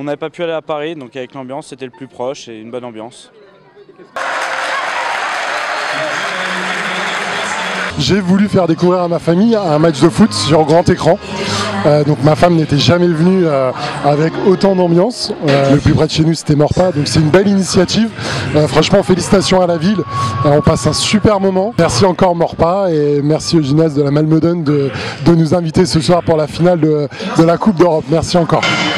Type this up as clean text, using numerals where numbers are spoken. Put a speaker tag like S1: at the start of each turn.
S1: On n'avait pas pu aller à Paris, donc avec l'ambiance, c'était le plus proche et une bonne ambiance.
S2: J'ai voulu faire découvrir à ma famille un match de foot sur grand écran. Donc ma femme n'était jamais venue avec autant d'ambiance. Le plus près de chez nous c'était Maurepas, donc c'est une belle initiative. Franchement félicitations à la ville, on passe un super moment. Merci encore Maurepas et merci au gymnase de la Malmedonne de nous inviter ce soir pour la finale de la Coupe d'Europe. Merci encore.